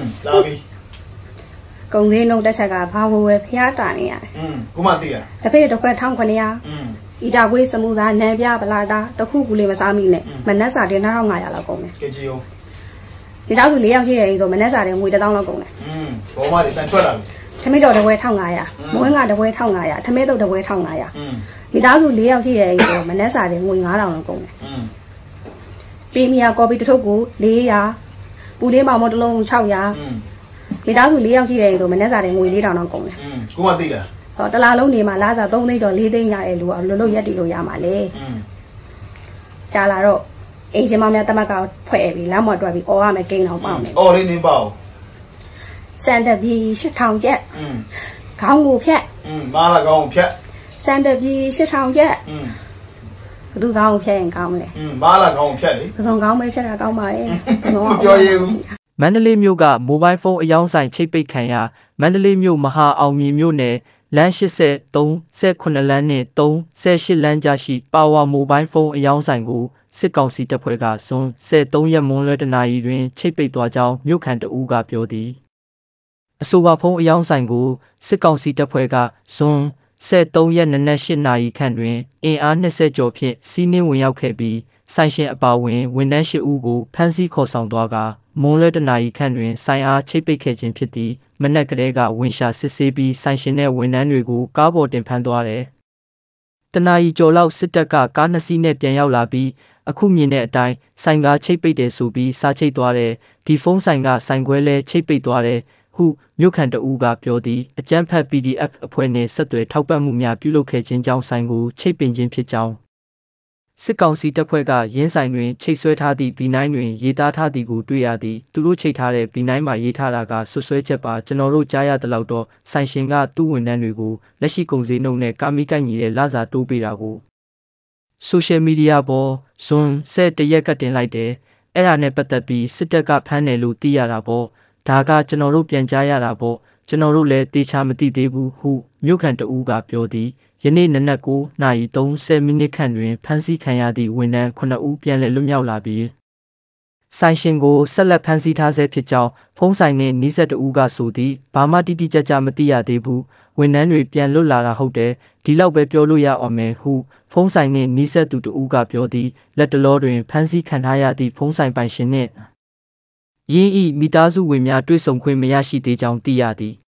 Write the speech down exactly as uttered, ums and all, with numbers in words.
လာပြီကုန်စည်နှုန်းတစ်ချက်ကဘာဝဝယ်ဖျားတာနေရတယ်อืมခုမှသိရတစ်ဖက်တစ်ခွက်တစ်ခုနှစ်ရာอืมဤကြကွေးစမှုသားနံပြပလာတာတစ်ခုကူလေးမစားမိနဲ့မနက်စာတင်နှစ်ထောင်ငါးရာလောက်ကုန်တယ်ကဲကြည့်ဦးဒီတော့သူ၄ယောက်ရှိတယ်ဆိုမနက်စာတင်ငွေတစ်သောင်းလောက်ကုန်တယ်อืมဘောမတွေတန်ထွက်လာပြီထမင်းတော်တစ်ပွဲတစ်ထောင်ငါးရာမွေးငါတစ်ပွဲတစ်ထောင်ငါးရာထမင်းတုပ်တစ်ပွဲတစ်ထောင်ငါးရာอืมဒီတော့သူ၄ယောက်ရှိတယ်ဆိုမနက်စာတင်ငွေငါးထောင်လောက်ကုန်တယ်อืมပရီမီယာကော်ပီတစ်ထုပ်ကို၄ရာပူလေးမောင်မတစ်လုံး၆ရာอืมဒီတော့သူ၄ယောက်ရှိတယ်ဆိုမနက်စာတင်ငွေ၄ထောင်လောက်ကုန်တယ်อืมကိုမသိလားဆိုတော့တလားလုံးနေမှာလားစာ၃သိန်းကျော်၄သိန်းရတယ်လို့အလိုလိုရက်တည်လို့ရမှာလေอืมကြာလာတော့အိမ်ရှင်မများတမက်ကဖွဲ့ပြီးလမ်းမော်တွက်ပြီးအော်ရမယ်ကိန်းအောင်ပေါက်မယ်အော်လေးနင်းပေါက်စန်တပြီ၈ထောင်ကျက်อืมခေါင်းကိုဖြတ်อืมမာလာခေါင်းကိုဖြတ်စန်တပြီ၈ထောင်ကျက်อืมဘသူခေါင်းကိုဖြတ်ရင်ကောင်းလေอืมမာလာခေါင်းကိုဖြတ်လေပစုံခေါင်းပဲဖြတ်တာကောင်းပါရဲ့ပြောရည်ဦးမန္တလေးမြို့ကမိုဘိုင်းဖုန်းအယောင်းဆိုင်ချိတ်ပိတ်ခံရမန္တလေးမြို့မဟာအောင်မြေမြို့နယ်လမ်း၈၃ ၁၈လမ်းနဲ့၃ ၁၈လမ်းကြားရှိပါဝါမိုဘိုင်းဖုန်းအယောင်းဆိုင်ကိုစစ်ကောင်စီတပ်ဖွဲ့ကဇွန်၁၃ရက်မွန်းလွဲတနာရီတွင်ချိတ်ပိတ်သွားကြောင်းမြို့ခံတအူးကပြောသည်အဆိုပါဖုန်းအယောင်းဆိုင်ကိုစစ်ကောင်စီတပ်ဖွဲ့ကဇွန်၁၃ရက်နနက်၈နာရီခန့်တွင်အင်အား၂၀ကျော်ဖြင့်စီးနင်းဝင်ရောက်ခဲ့ပြီးဆိုင်ရှင်အပါအဝင်ဝန်ထမ်း၈ဦးကိုဖမ်းဆီးခေါ်ဆောင်သွားကမွန်းလွဲတနာရီခန့်တွင်ဆိုင်အားချိတ်ပိတ်ခဲ့ခြင်းဖြစ်သည်မနက်ကလေးကဝင်ရှာစစ်ဆေးပြီးဆိုင်ရှင်နဲ့ဝန်ထမ်းတွေကိုကားပေါ်တင်ဖမ်းသွားတယ်တနာရီကျော်လောက်စစ်တပ်ကကားနှစ်စီးနဲ့ပြန်ရောက်လာပြီးအခုမြင်တဲ့အတိုင်းဆိုင်ကားချိတ်ပိတ်တယ်ဆိုပြီးစားချိတ်သွားတယ်ဒီဖုန်းဆိုင်ကဆိုင်ခွဲလဲချိတ်ပိတ်သွားတယ်ဟုမြို့ခံတအူးကပြောသည်အကြမ်းဖက် ပီ ဒီ အက်ဖ် အဖွဲ့နှင့်ဆက်သွယ်ထောက်ပံ့မှုများပြုလုပ်ခဲ့ခြင်းကြောင့်ဆိုင်ကိုချိတ်ပင်ခြင်းဖြစ်ကြောင်းစစ်ကောင်စီတပ်ဖွဲ့ကရင်းဆိုင်တွင်ချိတ်ဆွဲထားသည့် ဘီ နိုင်း တွင်ရေးသားထားသည်ကိုတွေ့ရသည်သူတို့ချိတ်ထားတဲ့ ဘီ နိုင်း မှာရေးထားတာကဆွဆွဲချက်ပါကျွန်တော်တို့ကြားရတဲ့လောက်တော့ဆိုင်ရှင်ကသူ့ဝန်ထမ်းတွေကိုလက်ရှိကုန်စည်နှုန်းနဲ့ကာမီကိုက်ညီတဲ့လစာတိုးပေးတာကိုဆိုရှယ်မီဒီယာပေါ်ဇွန်၁၁ရက်ကတင်လိုက်တယ်အဲ့ဒါနဲ့ပတ်သက်ပြီးစစ်တပ်ကဖမ်းတယ်လို့သိရတာပေါ့ဒါကကျွန်တော်တို့ပြန်ကြားရတာပေါ့ကျွန်တော်တို့လည်းတေချာမသိသေးဘူးဟုမြို့ခံတအူးကပြောသည်ယနေ့နနက်၉နာရီ၃၀မိနစ်ခန့်တွင်ဖမ်းဆီးခံရသည့်ဝန်ထမ်းခုနှစ်ဦးပြန်လည်လွတ်မြောက်လာပြီးဆိုင်ရှင်ကိုဆက်လက်ဖမ်းဆီးထားဆဲဖြစ်ကြောင်းဖုန်းဆိုင်နှင့်နီးစပ်တအူးကဆိုသည်ဘာမှတိတိကျကျမသိရသေးဘူးဝန်ထမ်းတွေပြန်လွတ်လာတာဟုတ်တယ်ဒီလောက်ပဲပြောလို့ရအောင်မယ်ဟုဖုန်းဆိုင်နှင့်နီးစပ်သူတအူးကပြောသည်လက်တလောတွင်ဖမ်းဆီးခံထားရသည့်ဖုန်းဆိုင်ပိုင်ရှင်နှင့်ရင်းဤမိသားစုဝင်များတွေ့ဆုံခွင့်မရရှိသေးကြောင်းသိရသည်